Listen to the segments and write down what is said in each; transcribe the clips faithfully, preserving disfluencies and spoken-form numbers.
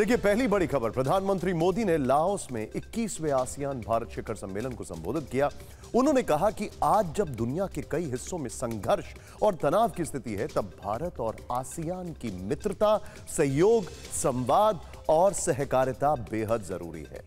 देखिए, पहली बड़ी खबर, प्रधानमंत्री मोदी ने लाओस में इक्कीसवें आसियान भारत शिखर सम्मेलन को संबोधित किया। उन्होंने कहा कि आज जब दुनिया के कई हिस्सों में संघर्ष और तनाव की स्थिति है, तब भारत और आसियान की मित्रता, सहयोग, संवाद और सहकारिता बेहद जरूरी है।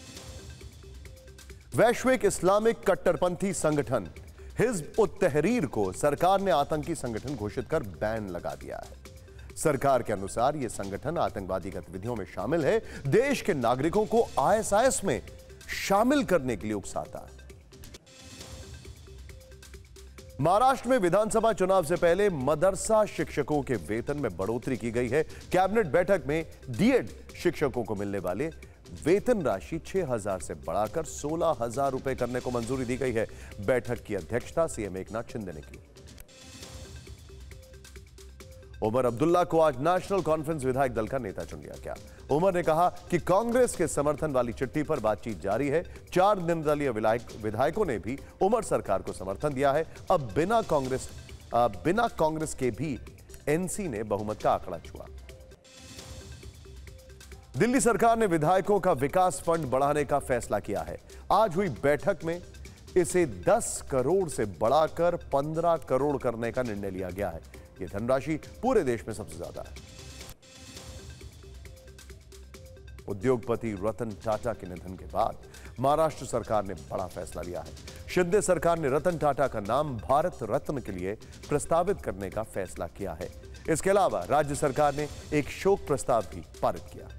वैश्विक इस्लामिक कट्टरपंथी संगठन हिज़्ब उत तहरीर को सरकार ने आतंकी संगठन घोषित कर बैन लगा दिया है। सरकार के अनुसार यह संगठन आतंकवादी गतिविधियों में शामिल है, देश के नागरिकों को आईएसआईएस में शामिल करने के लिए उकसाता है। महाराष्ट्र में विधानसभा चुनाव से पहले मदरसा शिक्षकों के वेतन में बढ़ोतरी की गई है। कैबिनेट बैठक में डीएड शिक्षकों को मिलने वाले वेतन राशि छह हजार से बढ़ाकर सोलह हजार रुपए करने को मंजूरी दी गई है। बैठक की अध्यक्षता सीएम एकनाथ शिंदे ने की। उमर अब्दुल्ला को आज नेशनल कॉन्फ्रेंस विधायक दल का नेता चुन लिया गया। उमर ने कहा कि कांग्रेस के समर्थन वाली चिट्ठी पर बातचीत जारी है। चार निर्दलीय विधायकों ने भी उमर सरकार को समर्थन दिया है। अब बिना कांग्रेस बिना कांग्रेस के भी एनसी ने बहुमत का आंकड़ा छुआ। दिल्ली सरकार ने विधायकों का विकास फंड बढ़ाने का फैसला किया है। आज हुई बैठक में इसे दस करोड़ से बढ़ाकर पंद्रह करोड़ करने का निर्णय लिया गया है। यह धनराशि पूरे देश में सबसे ज्यादा है। उद्योगपति रतन टाटा के निधन के बाद महाराष्ट्र सरकार ने बड़ा फैसला लिया है। शिंदे सरकार ने रतन टाटा का नाम भारत रत्न के लिए प्रस्तावित करने का फैसला किया है। इसके अलावा राज्य सरकार ने एक शोक प्रस्ताव भी पारित किया।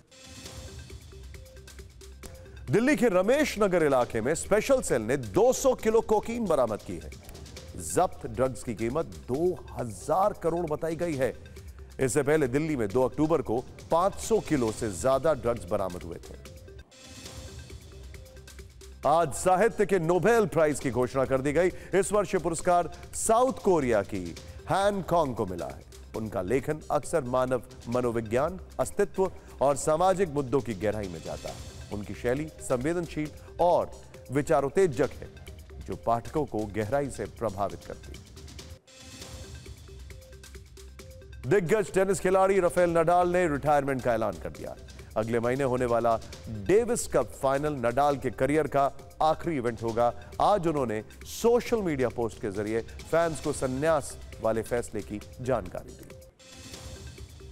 दिल्ली के रमेश नगर इलाके में स्पेशल सेल ने दो सौ किलो कोकीन बरामद की है। जब्त ड्रग्स की कीमत दो हजार करोड़ बताई गई है। इससे पहले दिल्ली में दो अक्टूबर को पांच सौ किलो से ज्यादा ड्रग्स बरामद हुए थे। आज साहित्य के नोबेल प्राइज की घोषणा कर दी गई। इस वर्ष पुरस्कार साउथ कोरिया की हैन कॉन्ग को मिला है। उनका लेखन अक्सर मानव मनोविज्ञान, अस्तित्व और सामाजिक मुद्दों की गहराई में जाता है। उनकी शैली संवेदनशील और विचारोत्तेजक है, जो पाठकों को गहराई से प्रभावित करती है। दिग्गज टेनिस खिलाड़ी राफेल नडाल ने रिटायरमेंट का ऐलान कर दिया। अगले महीने होने वाला डेविस कप फाइनल नडाल के करियर का आखिरी इवेंट होगा। आज उन्होंने सोशल मीडिया पोस्ट के जरिए फैंस को संन्यास वाले फैसले की जानकारी दी।